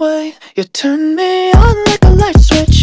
way. You turn me on like a light switch.